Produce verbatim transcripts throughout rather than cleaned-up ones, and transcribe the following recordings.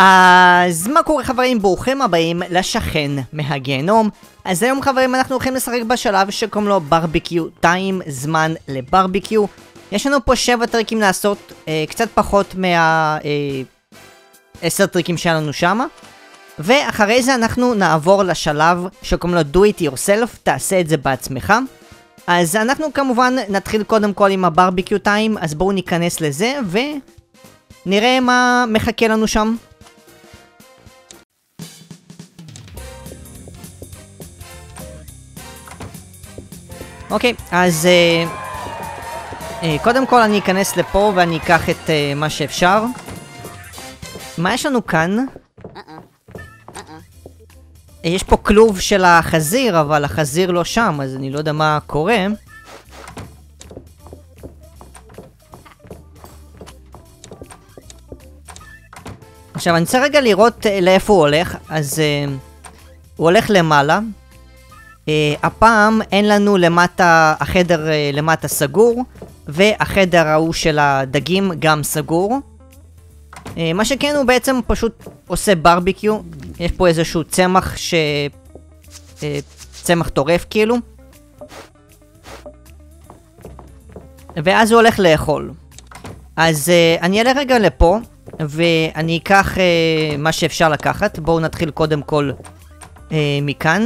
אז מה קורה חברים? ברוכים הבאים לשכן מהגיהנום. אז היום חברים אנחנו הולכים לשחק בשלב שקוראים לו ברביקיו טיים, זמן לברביקיו. יש לנו פה שבע טריקים לעשות, אה, קצת פחות מה... אה, עשר טריקים שהיה לנו שמה. ואחרי זה אנחנו נעבור לשלב שקוראים לו do it yourself, תעשה את זה בעצמך. אז אנחנו כמובן נתחיל קודם כל עם הברביקיו טיים, אז בואו ניכנס לזה ונראה מה מחכה לנו שם. אוקיי, אז uh, uh, קודם כל אני אכנס לפה ואני אקח את uh, מה שאפשר. מה יש לנו כאן? יש פה כלוב של החזיר, אבל החזיר לא שם, אז אני לא יודע מה קורה. עכשיו אני צריך רגע לראות uh, לאיפה הוא הולך. אז uh, הוא הולך למעלה. Uh, הפעם אין לנו למטה, החדר uh, למטה סגור, והחדר ההוא של הדגים גם סגור. uh, מה שכן הוא בעצם פשוט עושה ברביקיו. יש פה איזשהו צמח ש... uh, צמח טורף כאילו, ואז הוא הולך לאכול. אז uh, אני אעלה רגע לפה ואני אקח uh, מה שאפשר לקחת. בואו נתחיל קודם כל uh, מכאן.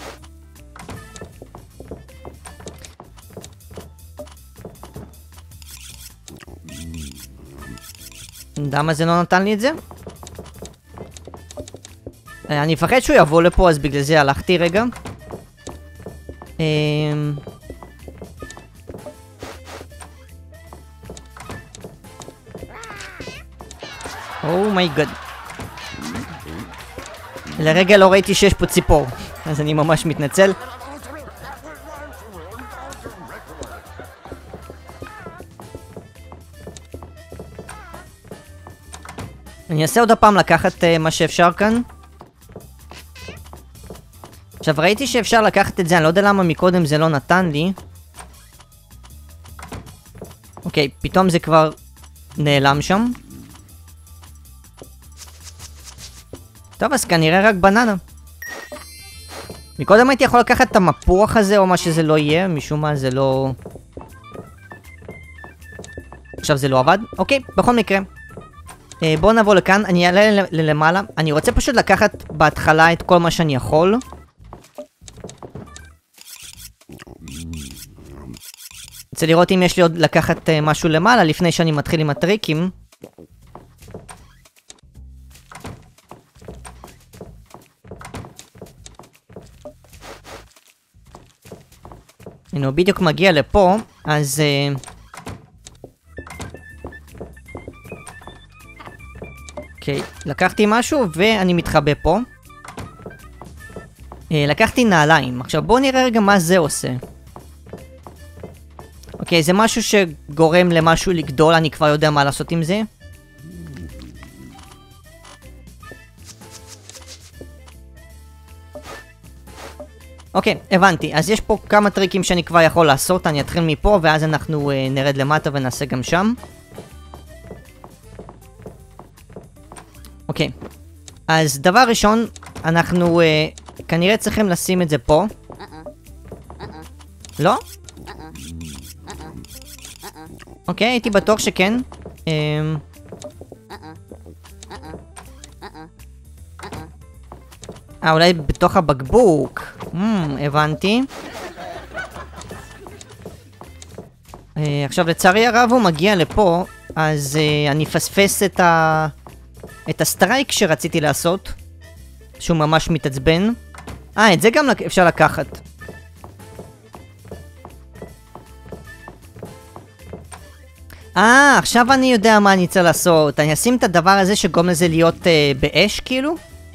למה זה לא נתן לי את זה? אני מפחד שהוא יבוא לפה, אז בגלל זה הלכתי רגע. אומייגאד. לרגע לא ראיתי שיש פה ציפור, אז אני ממש מתנצל. אני אעשה עוד הפעם לקחת uh, מה שאפשר כאן. עכשיו ראיתי שאפשר לקחת את זה, אני לא יודע למה מקודם זה לא נתן לי. אוקיי, פתאום זה כבר נעלם שם. טוב, אז כנראה רק בננה. מקודם הייתי יכול לקחת את המפוח הזה או מה שזה לא יהיה, משום מה זה לא... עכשיו זה לא עבד. אוקיי, בכל מקרה. בואו נבוא לכאן, אני אעלה למעלה. אני רוצה פשוט לקחת בהתחלה את כל מה שאני יכול. רוצה לראות אם יש לי עוד לקחת משהו למעלה לפני שאני מתחיל עם הטריקים. הנה הוא בדיוק מגיע לפה, אז... אוקיי, לקחתי משהו ואני מתחבא פה. אה, לקחתי נעליים. עכשיו בואו נראה רגע מה זה עושה. אוקיי, זה משהו שגורם למשהו לגדול, אני כבר יודע מה לעשות עם זה. אוקיי, הבנתי. אז יש פה כמה טריקים שאני כבר יכול לעשות. אני אתחיל מפה ואז אנחנו אה, נרד למטה ונעשה גם שם. אוקיי, אז דבר ראשון, אנחנו uh, כנראה צריכים לשים את זה פה. לא? אוקיי, הייתי בטוח שכן. אה, אולי בתוך הבקבוק. הבנתי. עכשיו לצערי הרב הוא מגיע לפה, אז אני אפספס את ה... את הסטרייק שרציתי לעשות, שהוא ממש מתעצבן. אה, את זה גם אפשר לקחת. אה, עכשיו אני יודע מה אני צריך לעשות. אני אשים את הדבר הזה שגורם לזה להיות אה, באש, כאילו?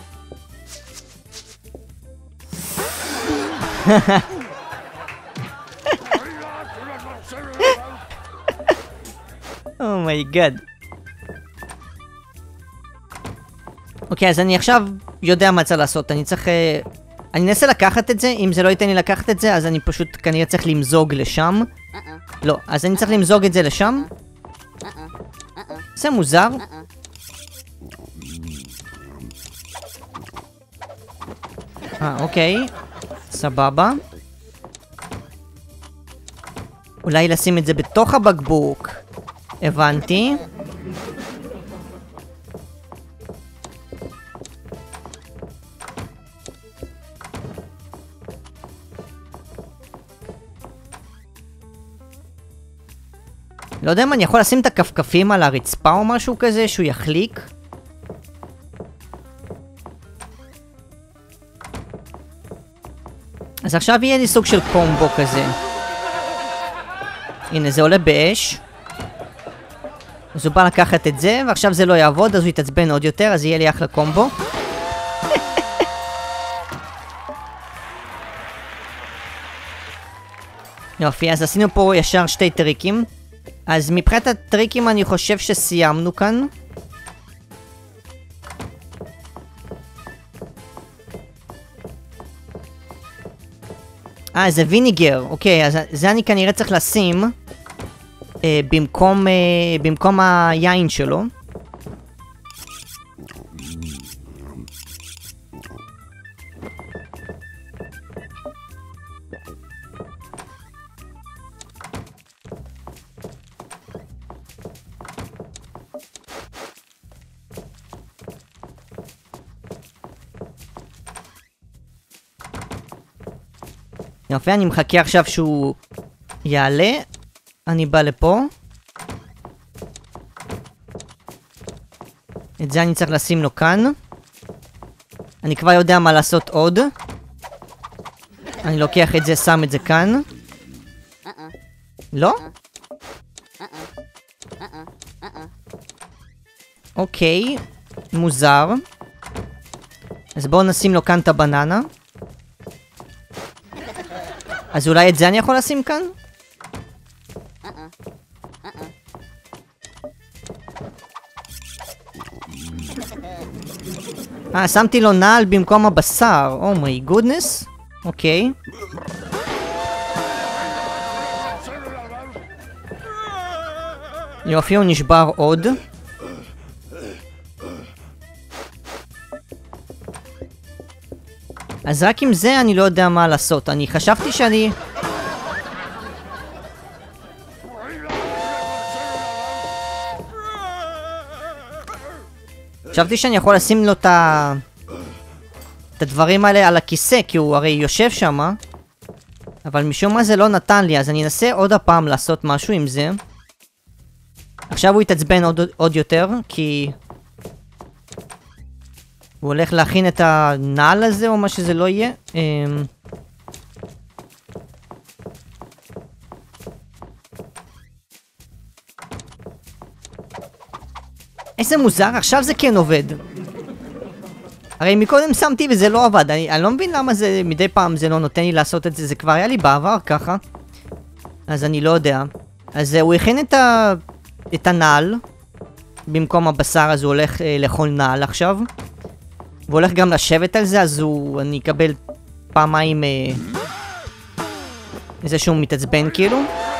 אומייגאד. אוקיי, אז אני עכשיו יודע מה צריך לעשות. אני צריך... אני אנסה לקחת את זה. אם זה לא ייתן לי לקחת את זה, אז אני פשוט כנראה צריך למזוג לשם. לא, אז אני צריך למזוג את זה לשם. זה מוזר. אה, אוקיי. סבבה. אולי לשים את זה בתוך הבקבוק. הבנתי. לא יודע אם אני יכול לשים את הכפכפים על הרצפה או משהו כזה, שהוא יחליק. אז עכשיו יהיה לי סוג של קומבו כזה. הנה, זה עולה באש. אז הוא בא לקחת את זה, ועכשיו זה לא יעבוד, אז הוא יתעצבן עוד יותר, אז יהיה לי אחלה קומבו. יופי, אז עשינו פה ישר שתי טריקים. אז מבחינת הטריקים אני חושב שסיימנו כאן. אה, זה ויניגר. אוקיי, אז זה אני כנראה צריך לשים אה, במקום, אה, במקום היין שלו. יופי, אני מחכה עכשיו שהוא יעלה. אני בא לפה. את זה אני צריך לשים לו כאן. אני כבר יודע מה לעשות עוד. אני לוקח את זה, שם את זה כאן. לא? אוקיי, מוזר. אז בואו נשים לו כאן את הבננה. אז אולי את זה אני יכול לשים כאן? אה, שמתי לו נעל במקום הבשר. אומי גודנס. אוקיי. יופי, הוא נשבר עוד. אז רק עם זה אני לא יודע מה לעשות. אני חשבתי שאני... חשבתי שאני יכול לשים לו את ה... את הדברים האלה על הכיסא, כי הוא הרי יושב שם. אבל משום מה זה לא נתן לי, אז אני אנסה עוד הפעם לעשות משהו עם זה. עכשיו הוא יתעצבן עוד, עוד יותר, כי... הוא הולך להכין את הנעל הזה, או מה שזה לא יהיה. אמ... איזה מוזר, עכשיו זה כן עובד. הרי מקודם שמתי וזה לא עבד. אני, אני לא מבין למה זה מדי פעם זה לא נותן לי לעשות את זה. זה כבר היה לי בעבר ככה. אז אני לא יודע. אז הוא הכין את, ה... את הנעל. במקום הבשר, אז הוא הולך אה, לאכול נעל עכשיו. והוא הולך גם לשבת על זה, אז הוא... אני אקבל פעמיים... אה... איזה שהוא מתעצבן כאילו.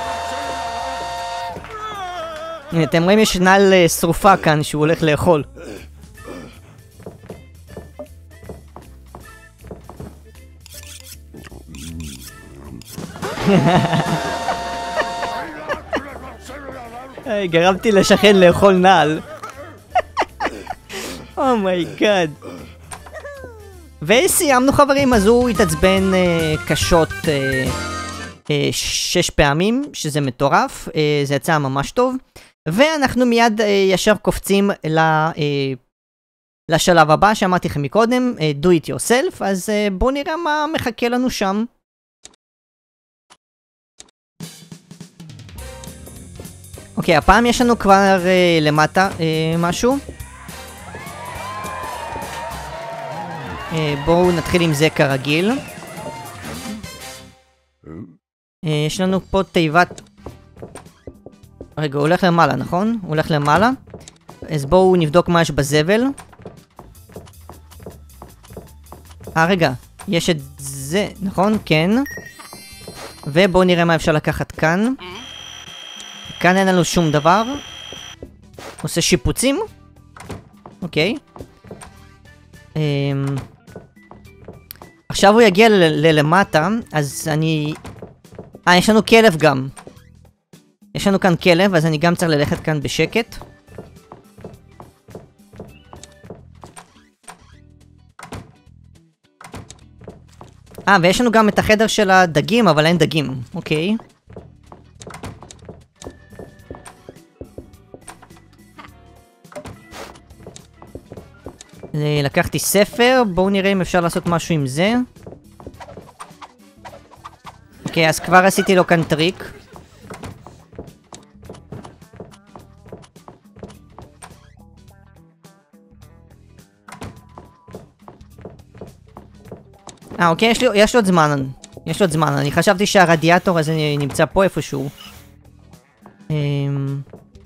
הנה, אתם רואים יש נעל אה, שרופה כאן שהוא הולך לאכול. גרמתי לשכן לאכול נעל. אומייגאד. וסיימנו חברים, אז הוא התעצבן uh, קשות uh, uh, שש פעמים, שזה מטורף, uh, זה יצא ממש טוב. ואנחנו מיד uh, ישר קופצים ל, uh, לשלב הבא שאמרתי לכם מקודם, uh, do it yourself, אז uh, בואו נראה מה מחכה לנו שם. אוקיי, הפעם יש לנו כבר uh, למטה uh, משהו. Uh, בואו נתחיל עם זה כרגיל. Uh, יש לנו פה תיבת... רגע, הוא הולך למעלה, נכון? הוא הולך למעלה. אז בואו נבדוק מה יש בזבל. אה, רגע, יש את זה, נכון? כן. ובואו נראה מה אפשר לקחת כאן. כאן אין לנו שום דבר. עושה שיפוצים. אוקיי. אמ... עכשיו הוא יגיע ללמטה, אז אני... אה, יש לנו כלב גם. יש לנו כאן כלב, אז אני גם צריך ללכת כאן בשקט. אה, ויש לנו גם את החדר של הדגים, אבל אין דגים. אוקיי. לקחתי ספר, בואו נראה אם אפשר לעשות משהו עם זה. אוקיי, אז כבר עשיתי לו כאן טריק. אה, אוקיי, יש לי, יש לו עוד זמן. יש לו עוד זמן. אני חשבתי שהרדיאטור הזה נמצא פה איפשהו. אממ...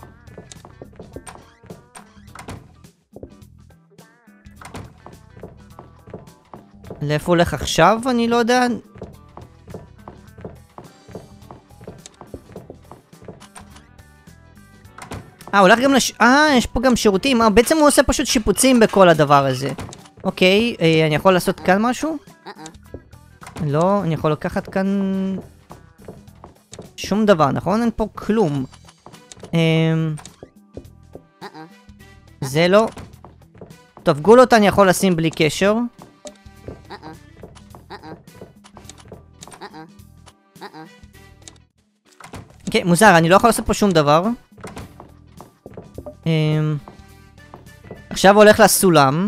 לאיפה הוא הולך עכשיו? אני לא יודע. אה, הוא הולך גם לש... אה, יש פה גם שירותים. אה, בעצם הוא עושה פשוט שיפוצים בכל הדבר הזה. אוקיי, אה, אני יכול לעשות כאן משהו? לא, אני יכול לקחת כאן... שום דבר, נכון? אין פה כלום. אה... זה לא... טוב, גולות אני יכול לשים בלי קשר. אוקיי, מוזר, אני לא יכול לעשות פה שום דבר. אממ... עכשיו הוא הולך לסולם.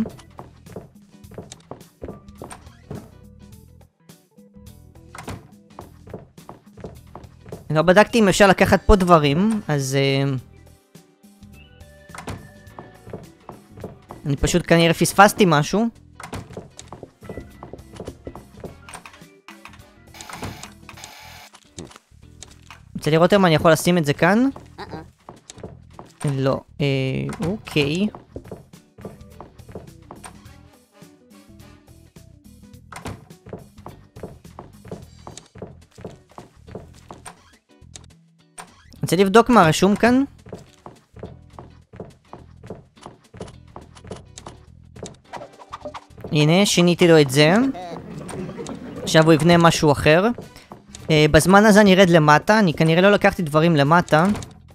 לא בדקתי אם אפשר לקחת פה דברים, אז... אני פשוט כנראה פספסתי משהו. רוצה לראות אם אני יכול לשים את זה כאן? לא. אה... אוקיי. רוצה לבדוק מה רשום כאן? הנה, שיניתי לו את זה. עכשיו הוא יבנה משהו אחר. Uh, בזמן הזה אני ארד למטה, אני כנראה לא לקחתי דברים למטה.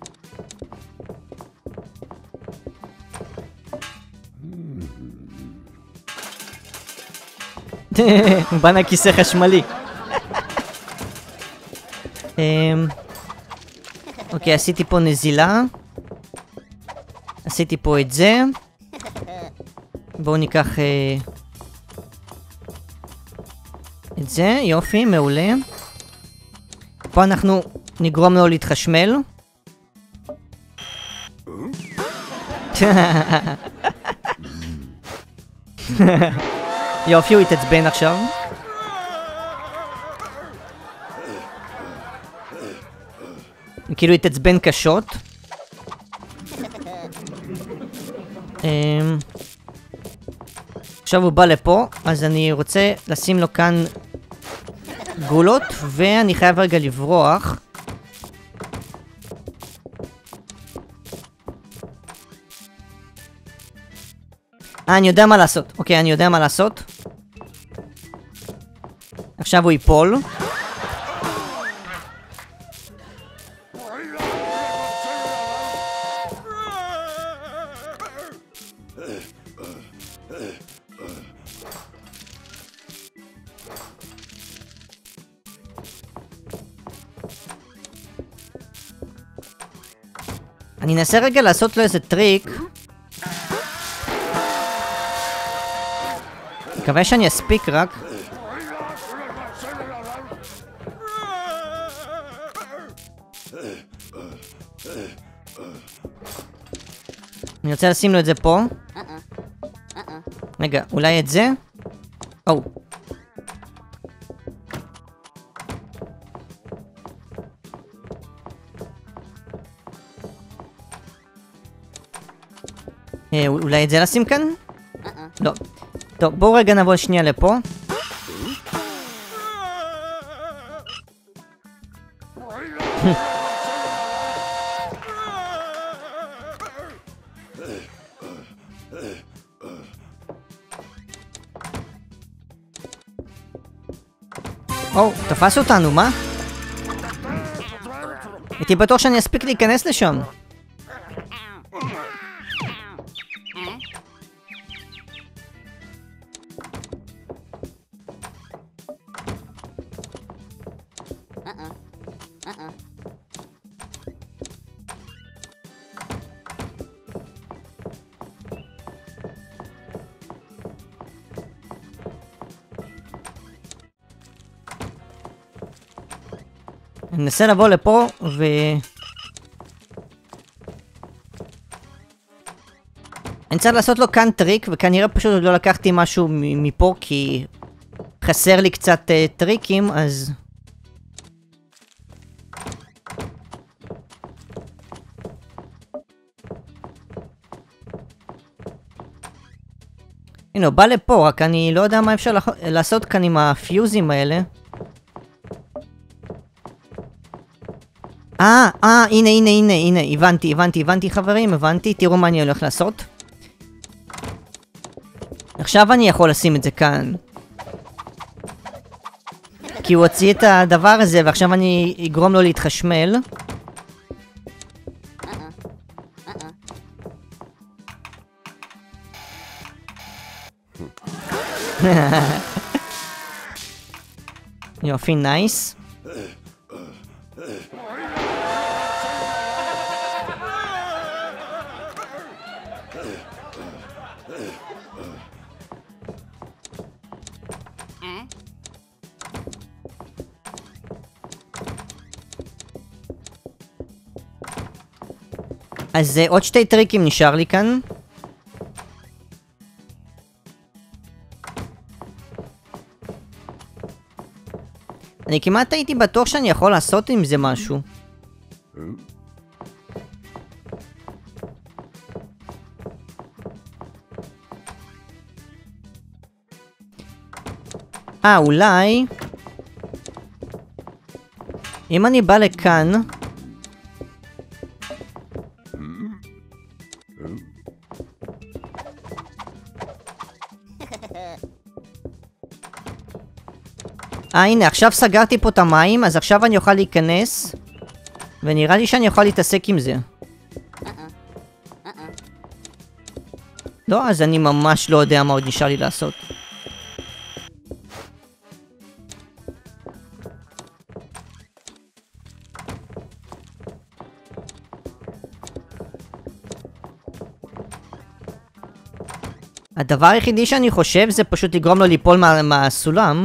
הוא בנה כיסא חשמלי. אוקיי, עשיתי פה נזילה. עשיתי פה את זה. בואו ניקח uh, את זה, יופי, מעולה. פה אנחנו נגרום לו להתחשמל. יופי, הוא יתעצבן עכשיו. כאילו יתעצבן קשות. עכשיו הוא בא לפה, אז אני רוצה לשים לו כאן גולות, ואני חייב רגע לברוח. אה, אני יודע מה לעשות. אוקיי, אני יודע מה לעשות. עכשיו הוא ייפול. אני אנסה רגע לעשות לו איזה טריק. מקווה שאני אספיק רק. אני רוצה לשים לו את זה פה. רגע, אולי את זה? או. אה, אולי את זה לשים כאן? לא. טוב, בואו רגע נבוא שנייה לפה. או, תפס אותנו, מה? הייתי בטוח שאני אספיק להיכנס לשם. אני אנסה לבוא לפה ו... אני צריך לעשות לו כאן טריק, וכנראה פשוט עוד לא לקחתי משהו מפה כי חסר לי קצת uh, טריקים, אז... הנה, הוא בא לפה, רק אני לא יודע מה אפשר לעשות כאן עם הפיוזים האלה. אה, אה, הנה, הנה, הנה, הנה, הבנתי, הבנתי, הבנתי חברים, הבנתי, תראו מה אני הולך לעשות. עכשיו אני יכול לשים את זה כאן. כי הוא הוציא את הדבר הזה, ועכשיו אני אגרום לו להתחשמל. יופי, נייס. אז uh, עוד שתי טריקים נשאר לי כאן. אני כמעט הייתי בטוח שאני יכול לעשות עם זה משהו. אה, אולי... אם אני בא לכאן... אה, הנה, עכשיו סגרתי פה את המים, אז עכשיו אני אוכל להיכנס. ונראה לי שאני אוכל להתעסק עם זה. לא, אז אני ממש לא יודע מה עוד נשאר לי לעשות. הדבר היחידי שאני חושב זה פשוט לגרום לו ליפול מה, מהסולם.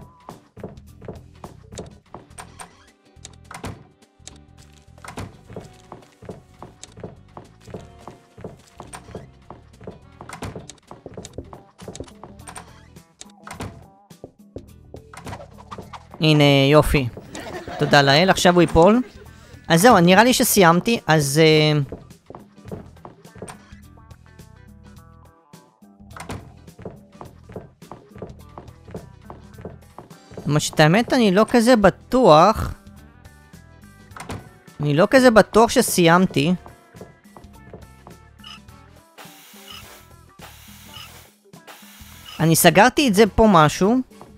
הנה, יופי. תודה לאל, עכשיו הוא ייפול. אז זהו, נראה לי שסיימתי, אז... Uh... מה שאת האמת, אני לא כזה בטוח. אני לא כזה בטוח שסיימתי. אני סגרתי את זה פה משהו.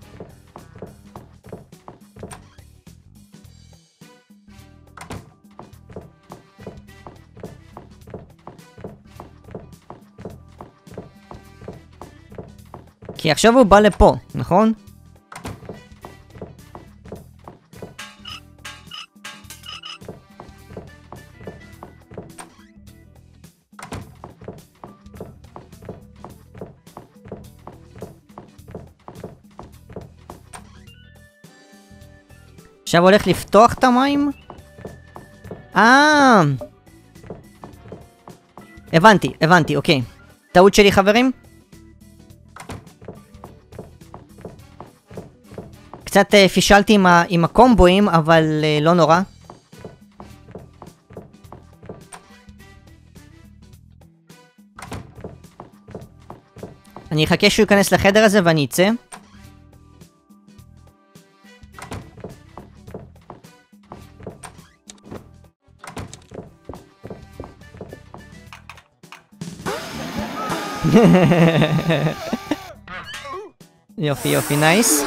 כי עכשיו הוא בא לפה, נכון? עכשיו הולך לפתוח את המים? אה... הבנתי, הבנתי, אוקיי. טעות שלי חברים? קצת uh, פישלתי עם, ה עם הקומבואים, אבל uh, לא נורא. אני אחכה שהוא ייכנס לחדר הזה ואני אצא. יופי יופי, נייס.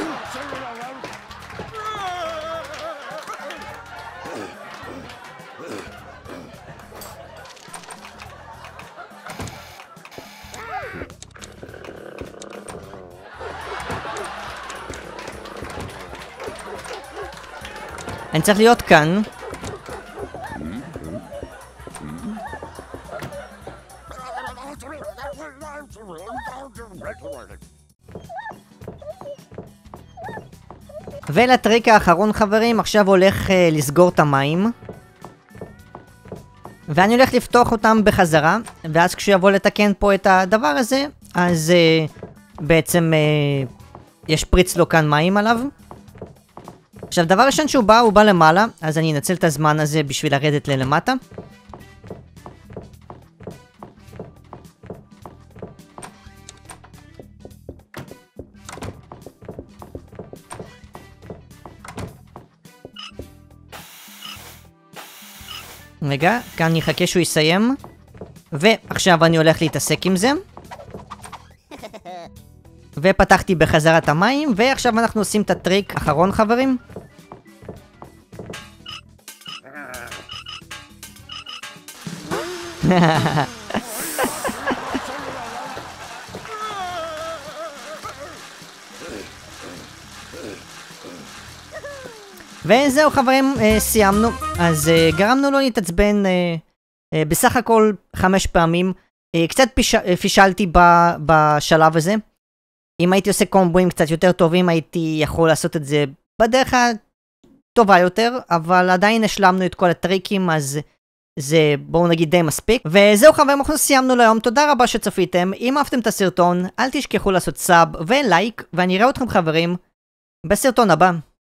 אני צריך להיות כאן. ולטריק האחרון חברים, עכשיו הולך uh, לסגור את המים. ואני הולך לפתוח אותם בחזרה, ואז כשהוא יבוא לתקן פה את הדבר הזה, אז uh, בעצם uh, יש פריץ לו כאן מים עליו. עכשיו דבר ראשון שהוא בא, הוא בא למעלה, אז אני אנצל את הזמן הזה בשביל לרדת ללמטה. רגע, כאן אני אחכה שהוא יסיים. ועכשיו אני הולך להתעסק עם זה. ופתחתי בחזרת המים, ועכשיו אנחנו עושים את הטריק האחרון חברים. וזהו חברים, אה, סיימנו. אז אה, גרמנו לו להתעצבן אה, אה, בסך הכל חמש פעמים. אה, קצת פיש... אה, פישלתי ב... בשלב הזה. אם הייתי עושה קומבויים קצת יותר טובים, הייתי יכול לעשות את זה בדרך הטובה יותר, אבל עדיין השלמנו את כל הטריקים, אז זה בואו נגיד די מספיק. וזהו חברים, אנחנו סיימנו להיום, תודה רבה שצפיתם. אם אהבתם את הסרטון, אל תשכחו לעשות סאב ולייק, ואני אראה אתכם חברים בסרטון הבא.